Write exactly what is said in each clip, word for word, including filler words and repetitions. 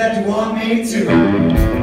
that you want me to.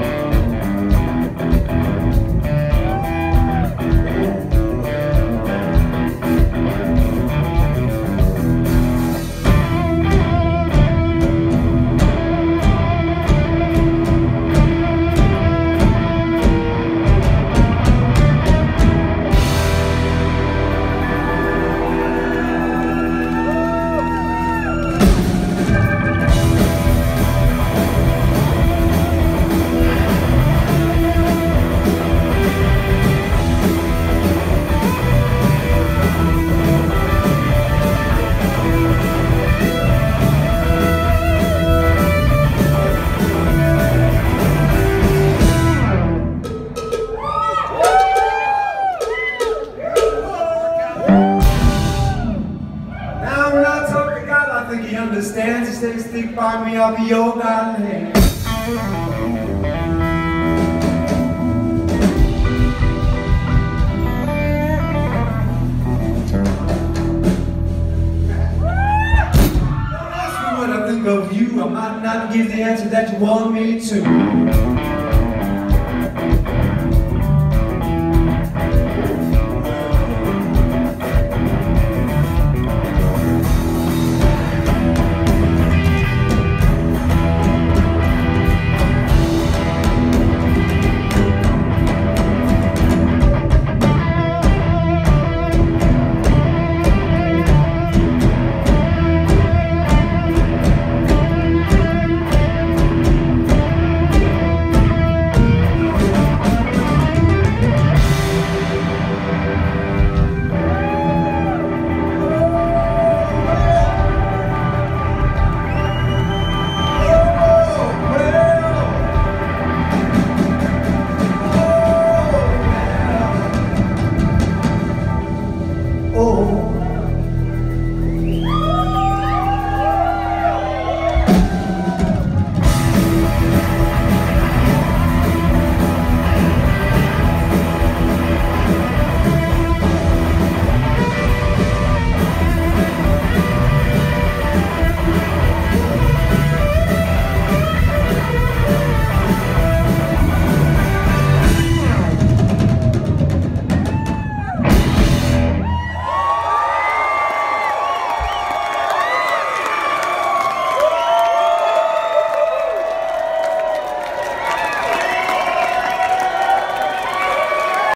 I think he understands. He said, stick by me, I'll be your guiding hand. Don't ask me what I think of you. I might not give the answer that you want me to.